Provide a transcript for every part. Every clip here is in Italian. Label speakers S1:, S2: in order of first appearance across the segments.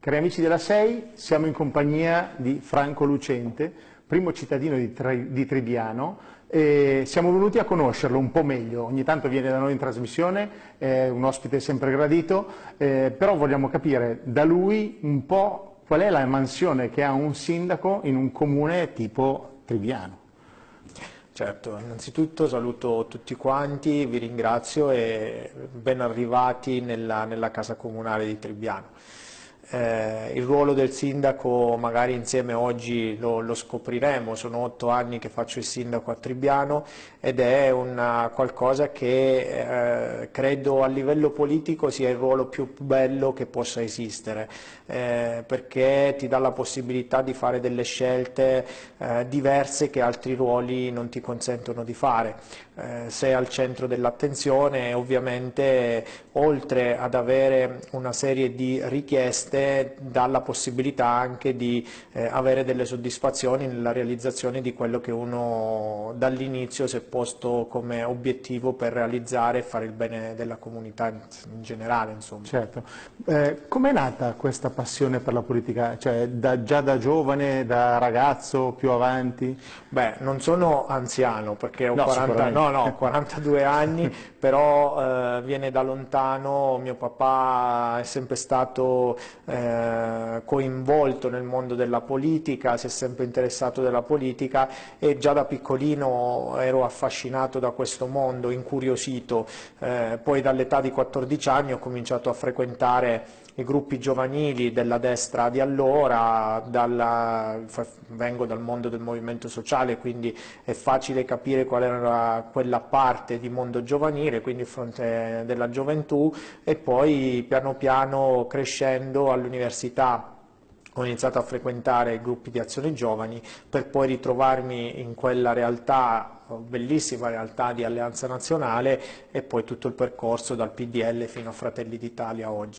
S1: Cari amici della SEI, siamo in compagnia di Franco Lucente, primo cittadino di Tribbiano, e siamo venuti a conoscerlo un po' meglio. Ogni tanto viene da noi in trasmissione, è un ospite sempre gradito, però vogliamo capire da lui un po' qual è la mansione che ha un sindaco in un comune tipo Tribbiano.
S2: Certo, innanzitutto saluto tutti quanti, vi ringrazio e ben arrivati nella Casa Comunale di Tribbiano. Il ruolo del sindaco magari insieme oggi lo scopriremo, sono 8 anni che faccio il sindaco a Tribbiano ed è qualcosa che credo a livello politico sia il ruolo più bello che possa esistere, perché ti dà la possibilità di fare delle scelte diverse che altri ruoli non ti consentono di fare. Sei al centro dell'attenzione e ovviamente oltre ad avere una serie di richieste dà la possibilità anche di avere delle soddisfazioni nella realizzazione di quello che uno dall'inizio si è posto come obiettivo per realizzare e fare il bene della comunità in generale, insomma.
S1: Certo. Com'è nata questa passione per la politica? Cioè, già da giovane, da ragazzo, più avanti?
S2: Beh, non sono anziano perché ho
S1: No,
S2: 42 anni, però viene da lontano, mio papà è sempre stato coinvolto nel mondo della politica, si è sempre interessato della politica e già da piccolino ero affascinato da questo mondo, incuriosito, poi dall'età di 14 anni ho cominciato a frequentare i gruppi giovanili della destra di allora, vengo dal mondo del movimento sociale, quindi è facile capire qual era quella parte di mondo giovanile, quindi il fronte della gioventù, e poi piano piano crescendo all'università ho iniziato a frequentare i gruppi di azione giovani per poi ritrovarmi in quella realtà, bellissima realtà di Alleanza Nazionale, e poi tutto il percorso dal PDL fino a Fratelli d'Italia oggi.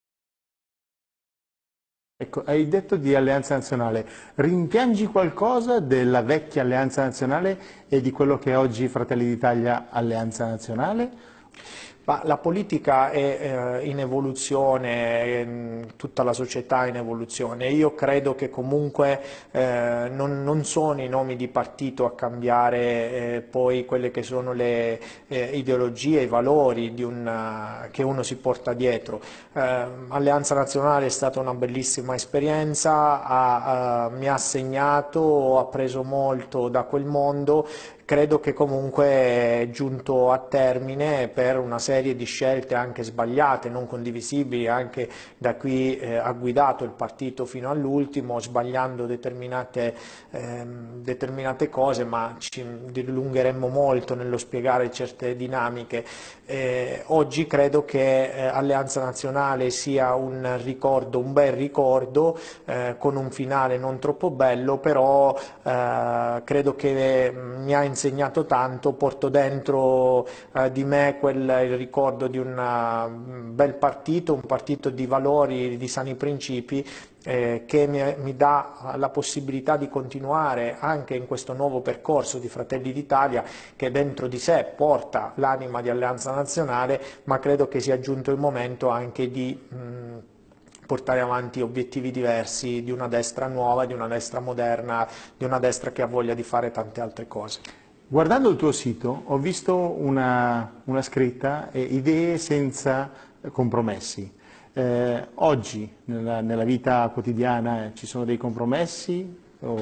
S1: Ecco, hai detto di Alleanza Nazionale, rimpiangi qualcosa della vecchia Alleanza Nazionale e di quello che è oggi Fratelli d'Italia Alleanza Nazionale?
S2: Ma la politica è in evoluzione, tutta la società è in evoluzione. Io credo che comunque non sono i nomi di partito a cambiare poi quelle che sono le ideologie, i valori che uno si porta dietro. Alleanza Nazionale è stata una bellissima esperienza, mi ha segnato, ho appreso molto da quel mondo. Credo che comunque è giunto a termine per una serie di scelte anche sbagliate, non condivisibili, anche da chi ha guidato il partito fino all'ultimo, sbagliando determinate cose, ma ci dilungheremmo molto nello spiegare certe dinamiche. Oggi credo che Alleanza Nazionale sia un ricordo, un bel ricordo, con un finale non troppo bello, però credo che mi ha insegnato tanto, porto dentro di me il ricordo di un bel partito, un partito di valori, di sani principi, che mi dà la possibilità di continuare anche in questo nuovo percorso di Fratelli d'Italia, che dentro di sé porta l'anima di Alleanza Nazionale, ma credo che sia giunto il momento anche di portare avanti obiettivi diversi, di una destra nuova, di una destra moderna, di una destra che ha voglia di fare tante altre cose.
S1: Guardando il tuo sito ho visto una scritta, idee senza compromessi. Oggi nella vita quotidiana ci sono dei compromessi?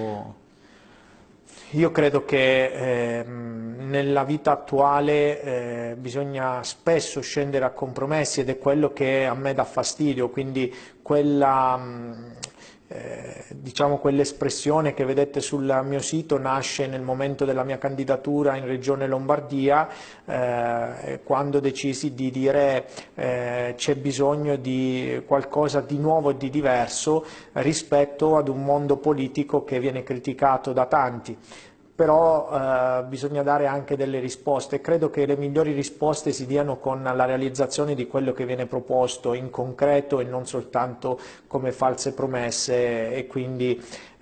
S2: Io credo che nella vita attuale bisogna spesso scendere a compromessi ed è quello che a me dà fastidio, quindi diciamo quell'espressione che vedete sul mio sito nasce nel momento della mia candidatura in Regione Lombardia, quando decisi di dire c'è bisogno di qualcosa di nuovo e di diverso rispetto ad un mondo politico che viene criticato da tanti. però bisogna dare anche delle risposte. Credo che le migliori risposte si diano con la realizzazione di quello che viene proposto in concreto e non soltanto come false promesse, e quindi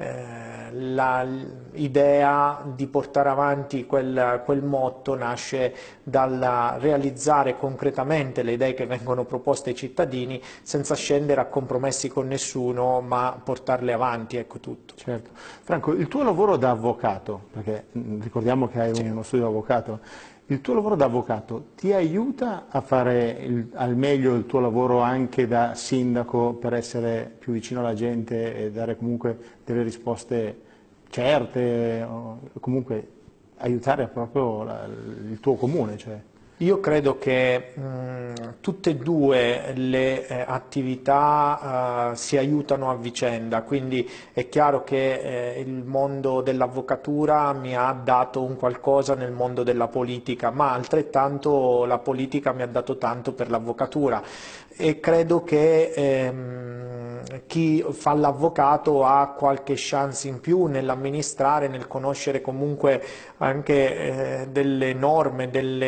S2: l'idea di portare avanti quel motto nasce dal realizzare concretamente le idee che vengono proposte ai cittadini senza scendere a compromessi con nessuno, ma portarle avanti, ecco tutto.
S1: Certo. Franco, il tuo lavoro da avvocato, perché ricordiamo che hai uno studio di avvocato, il tuo lavoro da avvocato ti aiuta a fare al meglio il tuo lavoro anche da sindaco per essere più vicino alla gente e dare comunque delle risposte certe, o comunque aiutare proprio il tuo comune? Cioè.
S2: Io credo che tutte e due le attività si aiutano a vicenda, quindi è chiaro che il mondo dell'avvocatura mi ha dato un qualcosa nel mondo della politica, ma altrettanto la politica mi ha dato tanto per l'avvocatura, e credo che chi fa l'avvocato ha qualche chance in più nell'amministrare, nel conoscere comunque anche delle norme,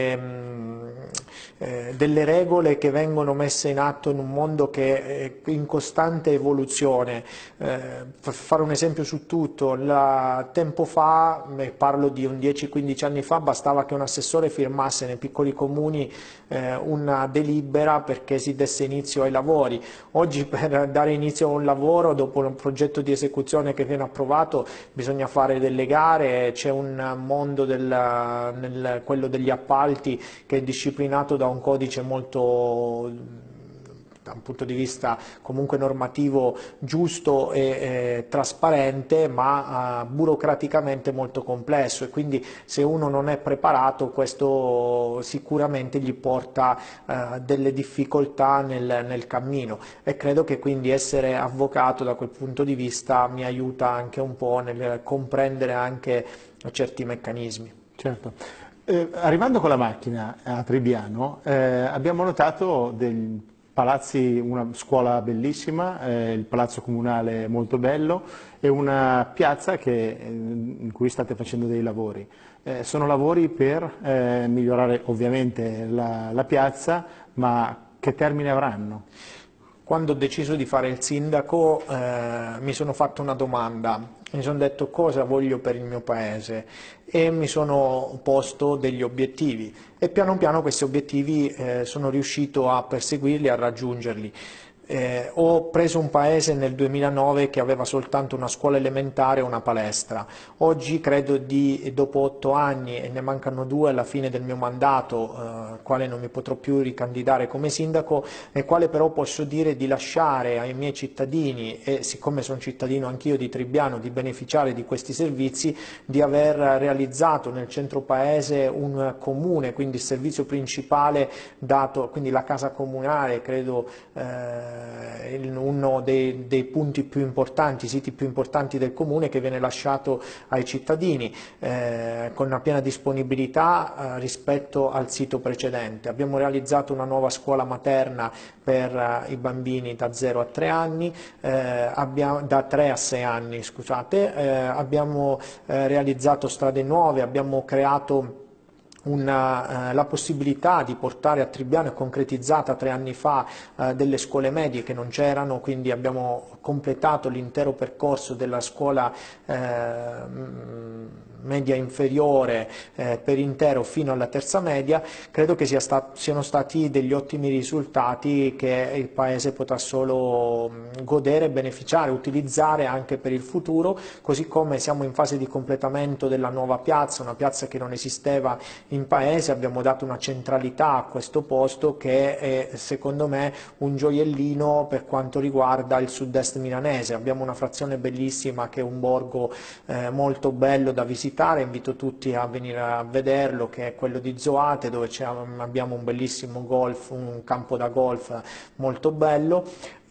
S2: delle regole che vengono messe in atto in un mondo che è in costante evoluzione. Per fare un esempio su tutto, tempo fa, parlo di un 10-15 anni fa, bastava che un assessore firmasse nei piccoli comuni una delibera perché si desse inizio ai lavori. Oggi per dare inizio a un lavoro, dopo un progetto di esecuzione che viene approvato, bisogna fare delle gare, c'è un mondo quello degli appalti che è disciplinato da un codice molto, da un punto di vista comunque normativo, giusto e trasparente, ma burocraticamente molto complesso, e quindi se uno non è preparato questo sicuramente gli porta delle difficoltà nel cammino, e credo che quindi essere avvocato da quel punto di vista mi aiuta anche un po' nel comprendere anche certi meccanismi.
S1: Certo. Arrivando con la macchina a Trebbiano abbiamo notato dei palazzi, una scuola bellissima, il palazzo comunale molto bello e una piazza in cui state facendo dei lavori. Sono lavori per migliorare ovviamente la piazza, ma che termine avranno?
S2: Quando ho deciso di fare il sindaco mi sono fatto una domanda, mi sono detto cosa voglio per il mio paese, e mi sono posto degli obiettivi, e piano piano questi obiettivi sono riuscito a perseguirli, a raggiungerli. Ho preso un paese nel 2009 che aveva soltanto una scuola elementare e una palestra. Oggi credo dopo 8 anni, e ne mancano 2 alla fine del mio mandato, quale non mi potrò più ricandidare come sindaco, nel quale però posso dire di lasciare ai miei cittadini, e siccome sono cittadino anch'io di Trebbiano, di beneficiare di questi servizi, di aver realizzato nel centro paese un comune, quindi il servizio principale dato, quindi la casa comunale, credo uno dei punti più importanti, siti più importanti del comune, che viene lasciato ai cittadini con una piena disponibilità rispetto al sito precedente. Abbiamo realizzato una nuova scuola materna per i bambini da 0 a 3 anni, da 3 a 6 anni, scusate, abbiamo realizzato strade nuove, abbiamo creato la possibilità di portare a Trebbiano, è concretizzata 3 anni fa, delle scuole medie che non c'erano, quindi abbiamo completato l'intero percorso della scuola media inferiore per intero fino alla terza media. Credo che siano stati degli ottimi risultati che il Paese potrà solo godere, beneficiare, utilizzare anche per il futuro, così come siamo in fase di completamento della nuova piazza, una piazza che non esisteva in Paese. Abbiamo dato una centralità a questo posto che è secondo me un gioiellino per quanto riguarda il sud-est milanese. Abbiamo una frazione bellissima che è un borgo molto bello da visitare, invito tutti a venire a vederlo, che è quello di Zoate, dove abbiamo un bellissimo golf, un campo da golf molto bello,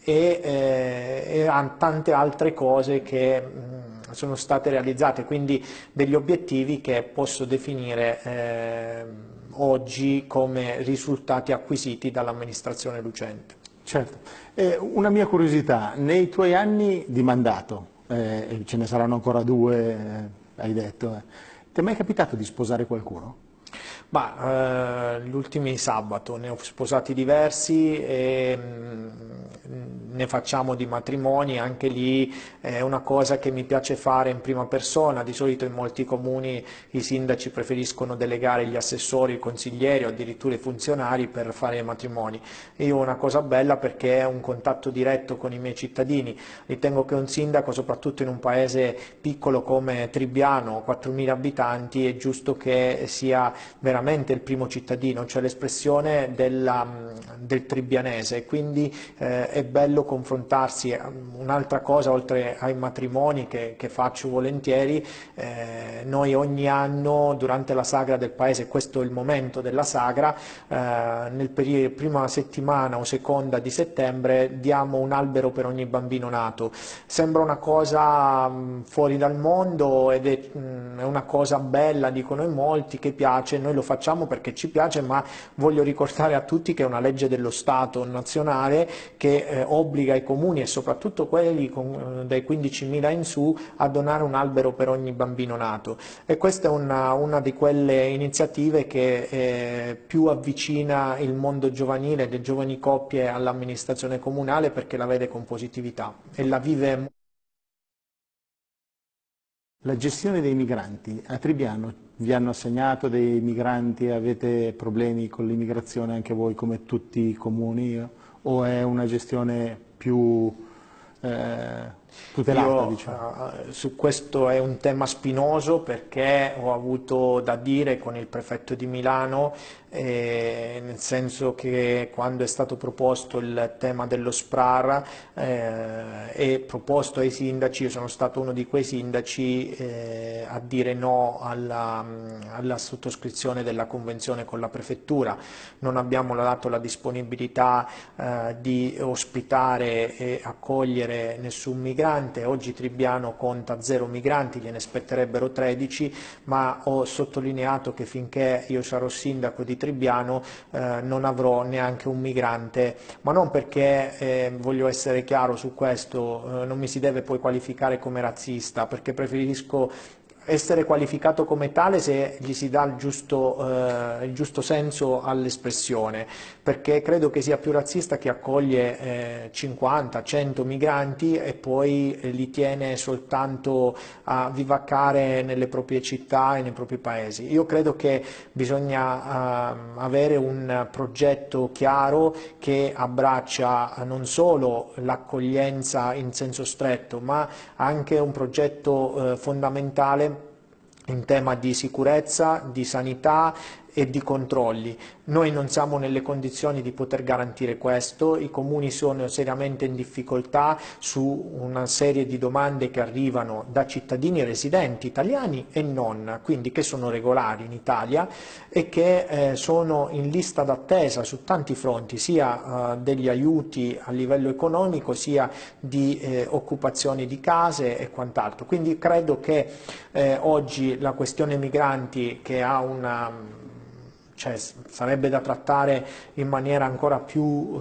S2: e tante altre cose che sono state realizzate, quindi degli obiettivi che posso definire oggi come risultati acquisiti dall'amministrazione lucente.
S1: Certo. Una mia curiosità, nei tuoi anni di mandato, e ce ne saranno ancora 2, hai detto, Ti è mai capitato di sposare qualcuno?
S2: Gli ultimi sabato ne ho sposati diversi e ne facciamo di matrimoni, anche lì è una cosa che mi piace fare in prima persona. Di solito in molti comuni i sindaci preferiscono delegare gli assessori, i consiglieri o addirittura i funzionari per fare i matrimoni. Io ho una cosa bella perché è un contatto diretto con i miei cittadini. Ritengo che un sindaco, soprattutto in un paese piccolo come Tribbiano, 4.000 abitanti, è giusto che sia veramente il primo cittadino, cioè l'espressione del tribbianese, quindi è bello confrontarsi. Un'altra cosa, oltre ai matrimoni che faccio volentieri, noi ogni anno durante la sagra del paese, questo è il momento della sagra, prima settimana o seconda di settembre diamo un albero per ogni bambino nato. Sembra una cosa fuori dal mondo ed è una cosa bella, dicono in molti, che piace. Noi lo facciamo perché ci piace, ma voglio ricordare a tutti che è una legge dello Stato nazionale che obbliga i comuni e soprattutto quelli dai 15.000 in su a donare un albero per ogni bambino nato, e questa è una di quelle iniziative che più avvicina il mondo giovanile, le giovani coppie all'amministrazione comunale, perché la vede con positività e la vive.
S1: La gestione dei migranti, a Tribbiano vi hanno assegnato dei migranti, avete problemi con l'immigrazione anche voi come tutti i comuni, o è una gestione più tutelata, diciamo?
S2: Su questo è un tema spinoso, perché ho avuto da dire con il prefetto di Milano, nel senso che quando è stato proposto il tema dello SPRAR e proposto ai sindaci, io sono stato uno di quei sindaci a dire no alla sottoscrizione della convenzione con la prefettura. Non abbiamo dato la disponibilità di ospitare e accogliere nessun migrante. Oggi Tribbiano conta 0 migranti, gliene spetterebbero 13, ma ho sottolineato che finché io sarò sindaco di Tribbiano non avrò neanche un migrante, ma non perché, voglio essere chiaro su questo, non mi si deve poi qualificare come razzista, perché preferisco essere qualificato come tale se gli si dà il giusto senso all'espressione, perché credo che sia più razzista chi accoglie 50-100 migranti e poi li tiene soltanto a vivaccare nelle proprie città e nei propri paesi. Io credo che bisogna avere un progetto chiaro che abbraccia non solo l'accoglienza in senso stretto, ma anche un progetto fondamentale in tema di sicurezza, di sanità e di controlli. Noi non siamo nelle condizioni di poter garantire questo, i comuni sono seriamente in difficoltà su una serie di domande che arrivano da cittadini residenti italiani e non, quindi che sono regolari in Italia e che sono in lista d'attesa su tanti fronti, sia degli aiuti a livello economico, sia di occupazioni di case e quant'altro. Quindi credo che oggi la questione migranti, che ha sarebbe da trattare in maniera ancora più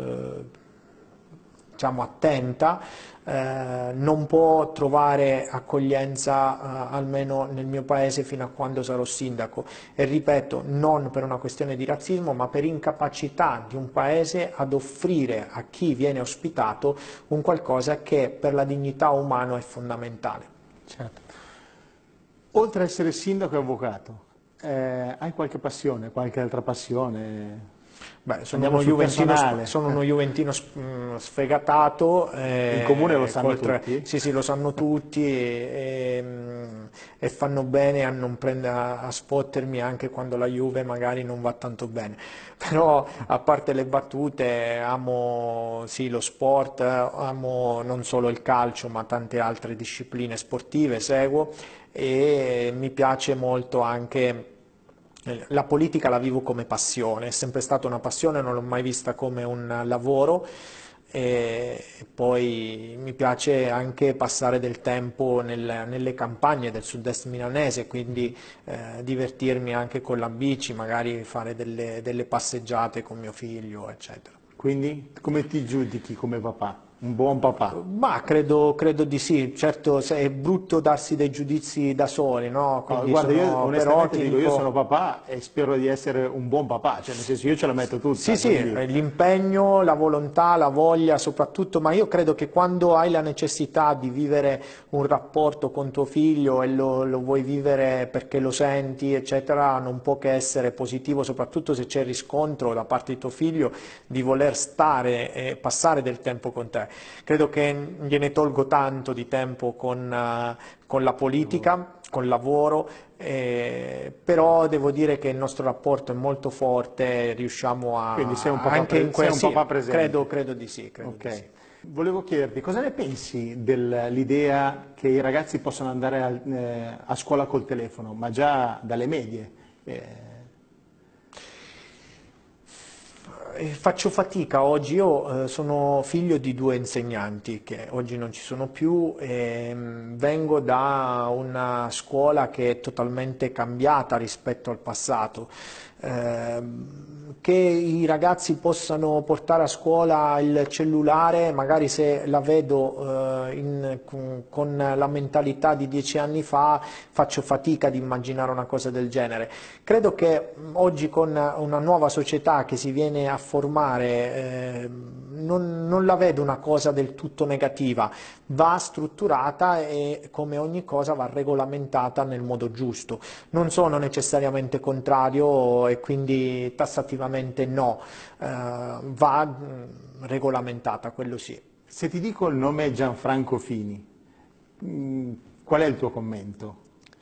S2: diciamo, attenta, non può trovare accoglienza almeno nel mio paese fino a quando sarò sindaco, e ripeto, non per una questione di razzismo, ma per incapacità di un paese ad offrire a chi viene ospitato un qualcosa che per la dignità umana è fondamentale.
S1: Certo. Oltre ad essere sindaco e avvocato, hai qualche passione, qualche altra passione?
S2: Sono uno juventino sfegatato.
S1: In comune lo sanno tutti?
S2: Sì, lo sanno tutti e fanno bene a spottermi anche quando la Juve magari non va tanto bene. Però, a parte le battute, amo sì, lo sport, amo non solo il calcio ma tante altre discipline sportive, seguo, e mi piace molto anche. La politica la vivo come passione, è sempre stata una passione, non l'ho mai vista come un lavoro, e poi mi piace anche passare del tempo nelle campagne del sud-est milanese, quindi divertirmi anche con la bici, magari fare delle passeggiate con mio figlio, eccetera.
S1: Quindi come ti giudichi come papà? un buon papà.
S2: Ma credo di sì, certo è brutto darsi dei giudizi da soli, no?
S1: No,
S2: Quindi
S1: guarda, io
S2: però
S1: onestamente
S2: ti
S1: dico, io
S2: dico...
S1: sono papà e spero di essere un buon papà, cioè nel senso io ce la metto
S2: Sì,
S1: tutta,
S2: sì,
S1: quindi
S2: l'impegno, la volontà, la voglia soprattutto, ma io credo che quando hai la necessità di vivere un rapporto con tuo figlio e lo vuoi vivere perché lo senti, eccetera, non può che essere positivo, soprattutto se c'è riscontro da parte di tuo figlio di voler stare e passare del tempo con te. Credo che gliene tolgo tanto di tempo con la politica, col lavoro, però devo dire che il nostro rapporto è molto forte, riusciamo
S1: quindi sei un papà,
S2: anche in
S1: sei un
S2: sì,
S1: papà presente.
S2: credo di sì, credo di
S1: Ok.
S2: sì.
S1: Volevo chiederti, cosa ne pensi dell'idea che i ragazzi possano andare a scuola col telefono, ma già dalle medie?
S2: Faccio fatica oggi, io sono figlio di due insegnanti che oggi non ci sono più e vengo da una scuola che è totalmente cambiata rispetto al passato. Che i ragazzi possano portare a scuola il cellulare, magari se la vedo con la mentalità di 10 anni fa, faccio fatica ad immaginare una cosa del genere. Credo che oggi con una nuova società che si viene a formare non la vedo una cosa del tutto negativa, va strutturata e come ogni cosa va regolamentata nel modo giusto. Non sono necessariamente contrario e quindi tassativamente no, va regolamentata, quello sì.
S1: Se ti dico il nome Gianfranco Fini, qual è il tuo commento?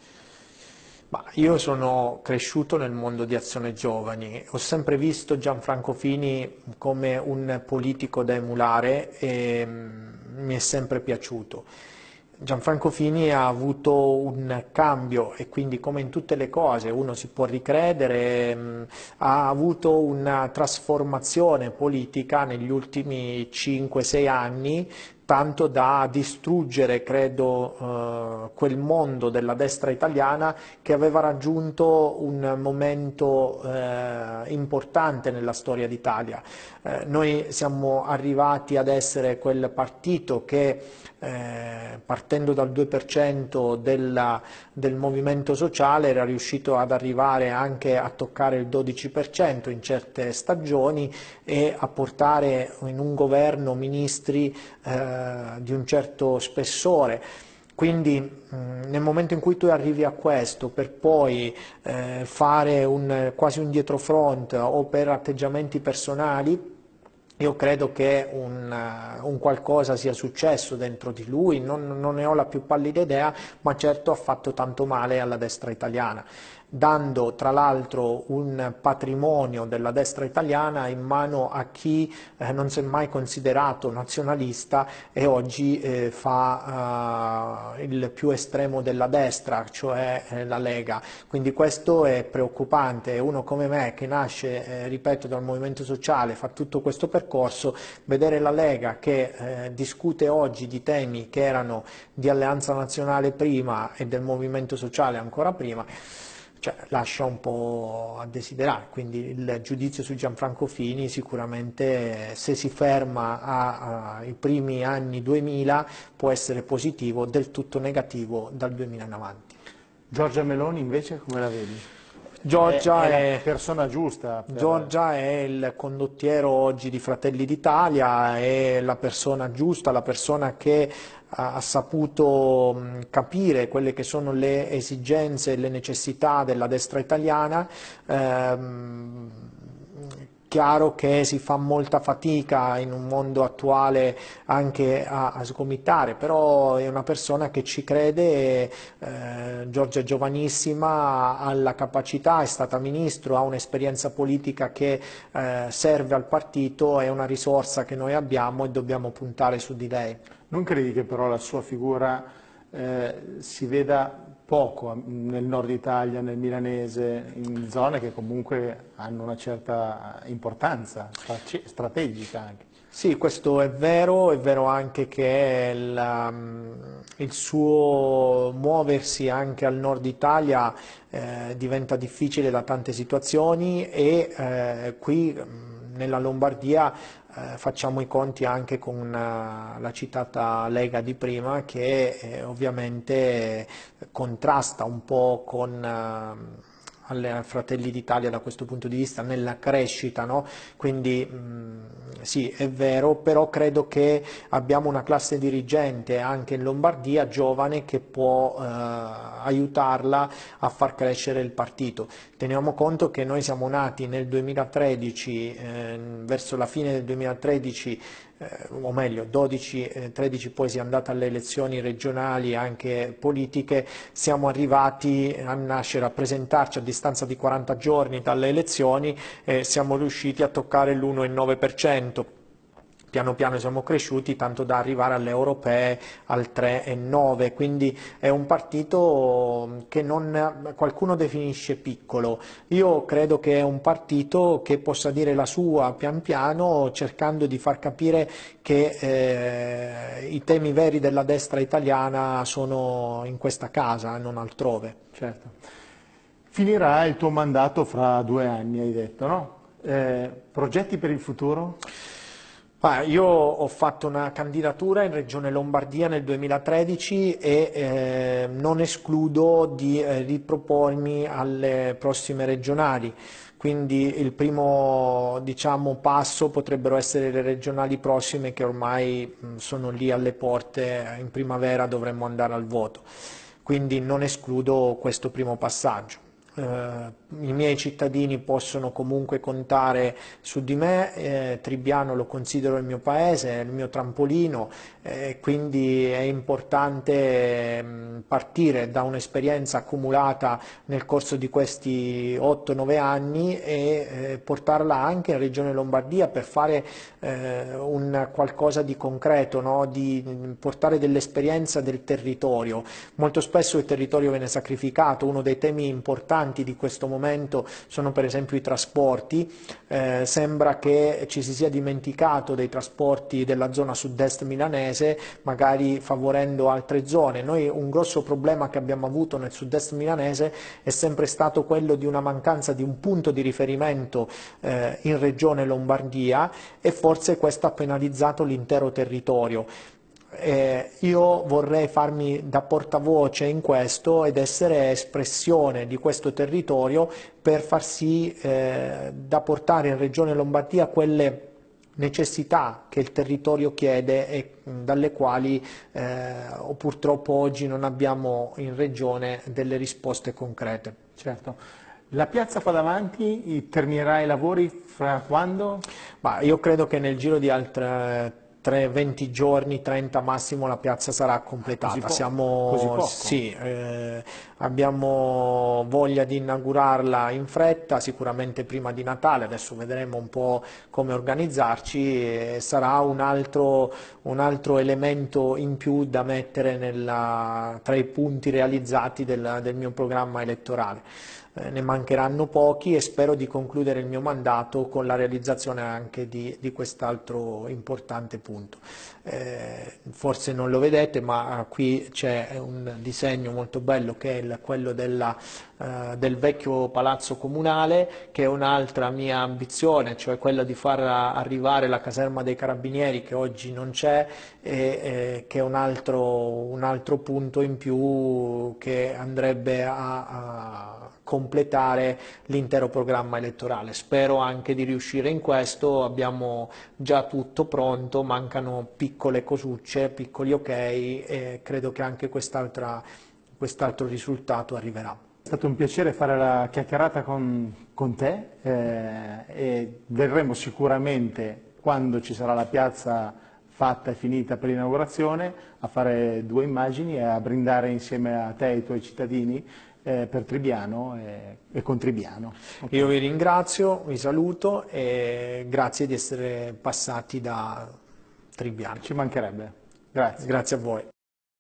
S2: Ma io sono cresciuto nel mondo di Azione Giovani, ho sempre visto Gianfranco Fini come un politico da emulare e mi è sempre piaciuto. Gianfranco Fini ha avuto un cambio e quindi come in tutte le cose uno si può ricredere, ha avuto una trasformazione politica negli ultimi 5-6 anni tanto da distruggere, credo, quel mondo della destra italiana che aveva raggiunto un momento importante nella storia d'Italia. Noi siamo arrivati ad essere quel partito che partendo dal 2% del movimento sociale era riuscito ad arrivare anche a toccare il 12% in certe stagioni e a portare in un governo ministri di un certo spessore. Quindi nel momento in cui tu arrivi a questo per poi fare quasi un dietrofront o per atteggiamenti personali, io credo che un qualcosa sia successo dentro di lui, non ne ho la più pallida idea, ma certo ha fatto tanto male alla destra italiana, dando tra l'altro un patrimonio della destra italiana in mano a chi non si è mai considerato nazionalista e oggi fa il più estremo della destra, cioè la Lega. Quindi questo è preoccupante. Uno come me che nasce, ripeto, dal movimento sociale, fa tutto questo percorso, vedere la Lega che discute oggi di temi che erano di Alleanza Nazionale prima e del movimento sociale ancora prima, cioè, lascia un po' a desiderare, quindi il giudizio su Gianfranco Fini sicuramente se si ferma ai primi anni 2000 può essere positivo, del tutto negativo dal 2000 in avanti.
S1: Giorgia Meloni invece come la vedi?
S2: Giorgia
S1: È la persona giusta.
S2: Giorgia è il condottiero oggi di Fratelli d'Italia, è la persona giusta, la persona che ha saputo capire quelle che sono le esigenze e le necessità della destra italiana. Chiaro che si fa molta fatica in un mondo attuale anche a sgomitare, però è una persona che ci crede, Giorgia è giovanissima, ha la capacità, è stata ministro, ha un'esperienza politica che serve al partito, è una risorsa che noi abbiamo e dobbiamo puntare su di lei.
S1: Non credi che però la sua figura si veda poco nel nord Italia, nel milanese, in zone che comunque hanno una certa importanza strategica anche?
S2: Sì, questo è vero anche che il suo muoversi anche al nord Italia diventa difficile da tante situazioni e qui nella Lombardia facciamo i conti anche con la citata Lega di prima, che ovviamente contrasta un po' con alle Fratelli d'Italia da questo punto di vista nella crescita, no? Quindi sì, è vero, però credo che abbiamo una classe dirigente anche in Lombardia giovane che può aiutarla a far crescere il partito. Teniamo conto che noi siamo nati nel 2013, verso la fine del 2013, o meglio 12-13, poi si è andata alle elezioni regionali anche politiche, siamo arrivati a nascere, a presentarci a distanza di 40 giorni dalle elezioni e siamo riusciti a toccare l'1,9%. Piano piano siamo cresciuti tanto da arrivare alle europee al 3,9%, quindi è un partito che qualcuno definisce piccolo. Io credo che è un partito che possa dire la sua pian piano, cercando di far capire che i temi veri della destra italiana sono in questa casa, non altrove.
S1: Certo. Finirà il tuo mandato fra 2 anni, hai detto, no? Progetti per il futuro?
S2: Io ho fatto una candidatura in Regione Lombardia nel 2013 e non escludo di ripropormi alle prossime regionali. Quindi il primo, diciamo, passo potrebbero essere le regionali prossime che ormai sono lì alle porte, in primavera dovremmo andare al voto. Quindi non escludo questo primo passaggio. I miei cittadini possono comunque contare su di me, Tribbiano lo considero il mio paese, il mio trampolino, quindi è importante partire da un'esperienza accumulata nel corso di questi 8-9 anni e portarla anche in Regione Lombardia per fare un qualcosa di concreto, no? Di portare dell'esperienza del territorio. Molto spesso il territorio viene sacrificato, uno dei temi importanti di questo momento sono per esempio i trasporti, sembra che ci si sia dimenticato dei trasporti della zona sud-est milanese, magari favorendo altre zone. Noi un grosso problema che abbiamo avuto nel sud-est milanese è sempre stato quello di una mancanza di un punto di riferimento in regione Lombardia e forse questo ha penalizzato l'intero territorio. Io vorrei farmi da portavoce in questo ed essere espressione di questo territorio per far sì da portare in Regione Lombardia quelle necessità che il territorio chiede e dalle quali purtroppo oggi non abbiamo in Regione delle risposte concrete.
S1: Certo. La piazza qua davanti terminerà i lavori fra quando?
S2: Io credo che nel giro di altre 20 giorni, 30 massimo, la piazza sarà completata.
S1: Così poco?
S2: Sì, abbiamo voglia di inaugurarla in fretta, sicuramente prima di Natale, adesso vedremo un po' come organizzarci, sarà un altro elemento in più da mettere tra i punti realizzati del mio programma elettorale. Ne mancheranno pochi e spero di concludere il mio mandato con la realizzazione anche di quest'altro importante punto. Forse non lo vedete, ma qui c'è un disegno molto bello che è quello del vecchio palazzo comunale, che è un'altra mia ambizione, cioè quella di far arrivare la caserma dei carabinieri che oggi non c'è e che è un altro punto in più che andrebbe a completare l'intero programma elettorale. Spero anche di riuscire in questo, abbiamo già tutto pronto, mancano piccole cosucce, piccoli ok e credo che anche quest'altro risultato arriverà.
S1: È stato un piacere fare la chiacchierata con te e verremo sicuramente, quando ci sarà la piazza fatta e finita per l'inaugurazione, a fare 2 immagini e a brindare insieme a te e ai tuoi cittadini per Tribbiano e con Tribbiano.
S2: Okay. Io vi ringrazio, vi saluto e grazie di essere passati da Tribbiano.
S1: Ci mancherebbe. Grazie.
S2: Grazie a voi.